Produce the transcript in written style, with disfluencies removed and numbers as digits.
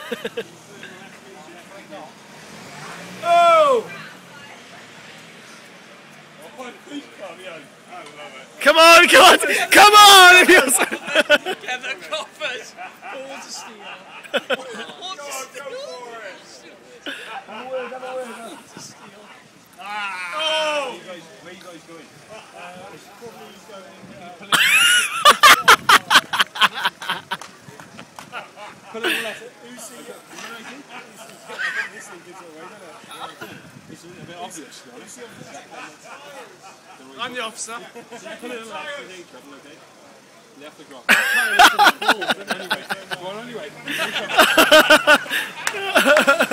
Oh! Come on, come on, come on! Get the coffers! Ball to steal. Ball to steal. Oh! Where are you guys going? It's probably going... Pulling left. Who's seen it? This thing gives it away, doesn't it? It's a bit obvious, to be honest. I'm the officer. So you pull it left with each other, okay? Left the drop. Anyway, well, anyway.